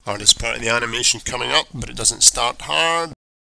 Hardest part of the animation coming up, but it doesn't start hard.